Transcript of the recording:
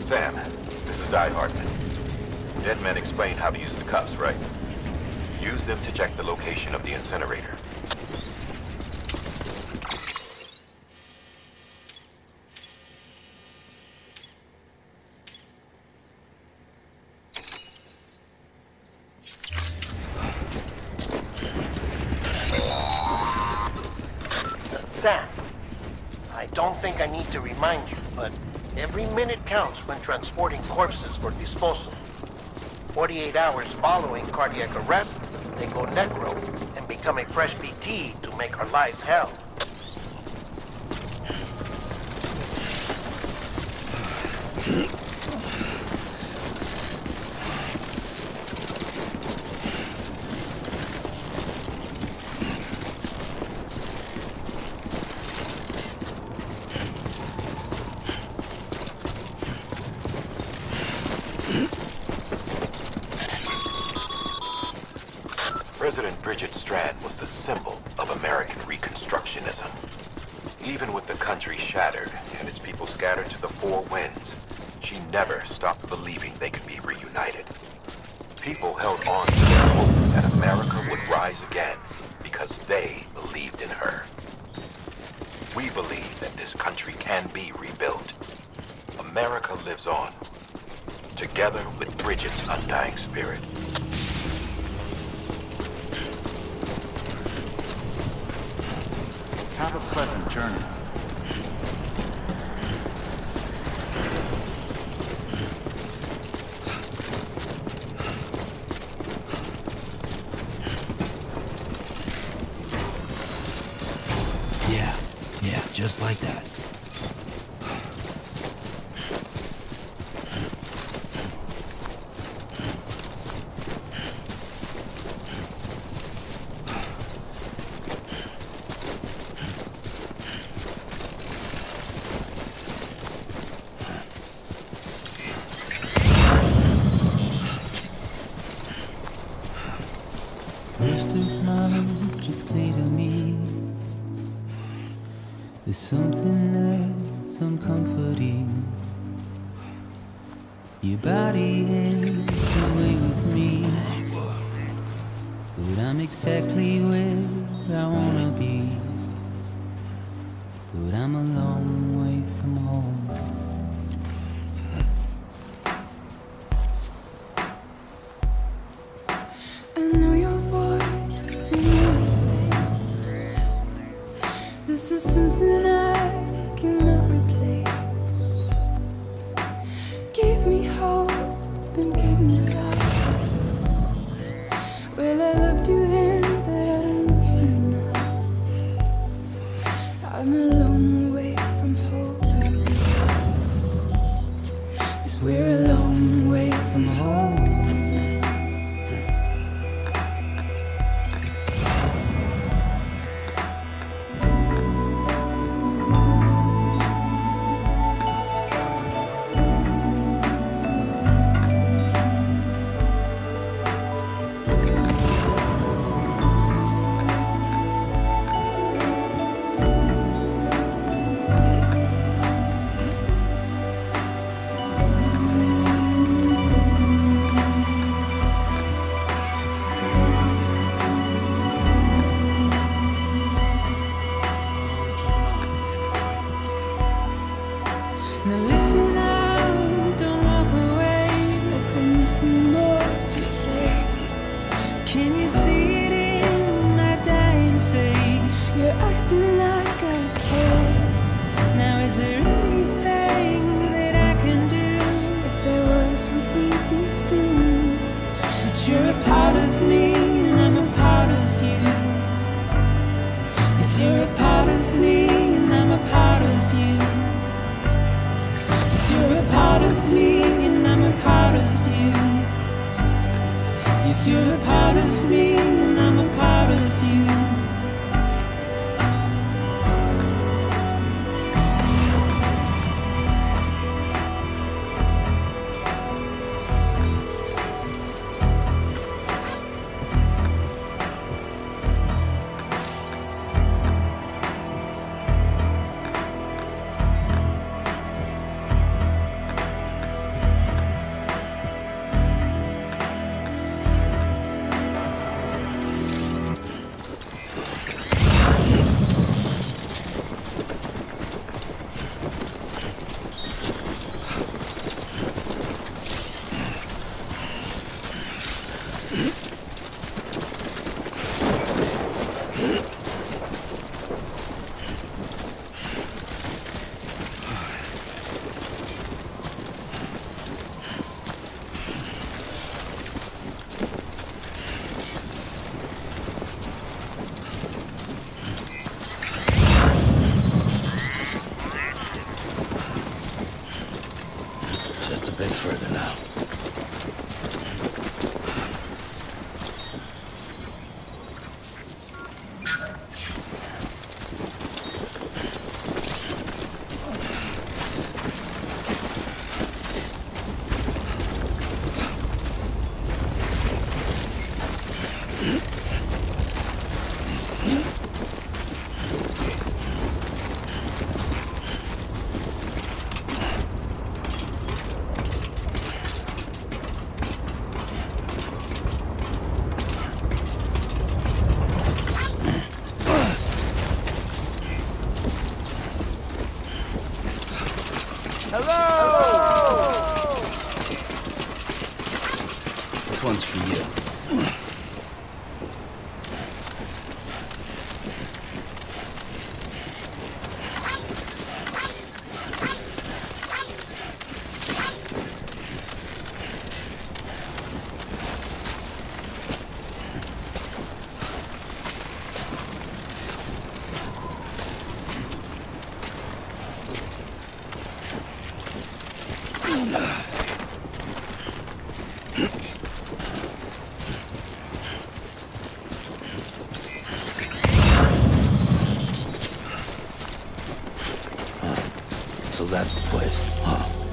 Sam, this is Die Hardman. Dead men explained how to use the cuffs, right? Use them to check the location of the incinerator. Sam, I don't think I need to remind you, but every minute counts when transporting corpses for disposal. 48 hours following cardiac arrest, they go necro and become a fresh BT to make our lives hell. President Bridget Strand was the symbol of American Reconstructionism. Even with the country shattered and its people scattered to the four winds, she never stopped believing they could be reunited. People held on to their hope that America would rise again because they believed in her. We believe that this country can be rebuilt. America lives on, together with Bridget's undying spirit. Have a pleasant journey. Yeah, just like that. First of March, it's clear to me there's something that's uncomforting. Your body is away with me, but I'm exactly where I wanna be. But I'm a long way from home. I know your voice and your face. This is something I cannot replace. Gave me hope and gave me life. Well, I loved you then, but I don't love you now. I'm a long way from home. 'Cause we're a long way from home. Now listen out, don't walk away. I've got nothing more to say. Can you see it in my dying face? You're acting like I care. Now is there anything that I can do? If there was, would we be singing? But you're a part of me and I'm a part of you. Yes, you're a part of me and I'm a part of you. Yes, you're a part of me and I'm a part of you. Yes, you're a part of me and I'm a part of you. bit further now. This one's for you. So that's the place, huh?